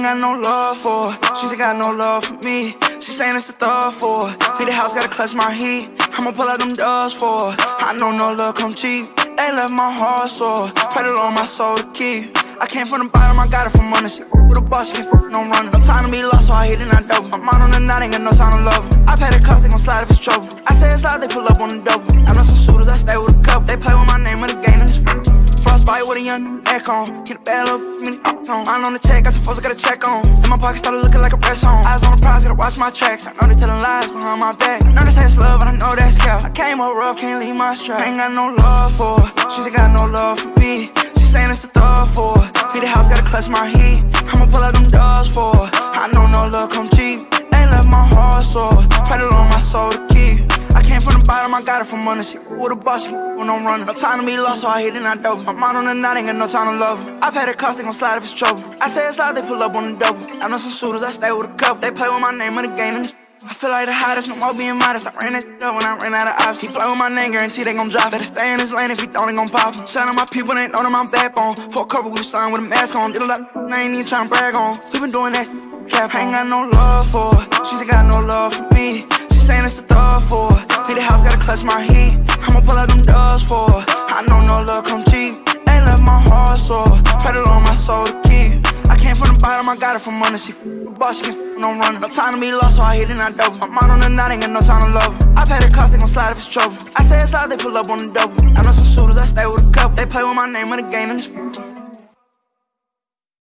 got no love for her. She ain't got no love for me. She saying it's the thug for her. Leave the house, gotta clutch my heat. I'ma pull out them doors for her. I know no love come cheap. They left my heart sore. Pray the Lord my soul to keep. I came from the bottom, I got it from under. She with a boss, she can't no running. No time to be lost, so I hit it, I double. My mind on the night, ain't got no time to love her. I pay the cost, they gon' slide if it's trouble. I say it's loud, they pull up on the double. I know some shooters, I stay with a couple. They play with my name in the game, and it's frostbite with a young neck on. Get a bad little mini tone. I'm on the check, got some folks I gotta check on. In my pocket started looking like a press home. Eyes on the prize, gotta watch my tracks. I know they telling lies behind my back. I know this ain't love, and I know that's cap. I came up rough, can't leave my strap. Ain't got no love for her. She ain't got no love for me. She saying it's the thug for her. Leave the house, gotta clutch my heat. I'ma pull out them doors for her. I know no love come cheap. Ain't left my heart sore. Pray the Lord my soul to keep. I came from the bottom, I got it from under. She with a boss, she when I'm running. No time to be lost, so I hit it, I double. My mind on the night, ain't got no time to love her. I pay the cost, they gon' slide if it's trouble. I say it's loud, they pull up on the double. I know some shooters, I stay with a couple. They play with my name in the game, and I feel like the hottest, no more being modest. I ran that up when I ran out of options. He play with my name, guarantee they gon' drop. Better stay in his lane, if he don't, they gon' pop him. Shout out my people, they know that my backbone. For a cover, we was signed with a mask on. Did a lot of I ain't even tryna brag on. We been doing that cap. I ain't got no love for her. She ain't got no love for me. She saying it's the thug for her. Leave the house, gotta clutch my heat. I'ma pull out them doors for her. I know no love come cheap. Ain't left my heart sore. Pray the Lord my soul to keep. I came from the bottom, I got it from under. She the boss, she can't no running. No time to be lost, so I hit it, I double. My mind on the night, ain't got no time to love her. I pay the cost, they gon' slide if it's trouble. I say it's loud, they pull up on the double. I know some shooters, I stay with a couple. They play with my name in the game, and it's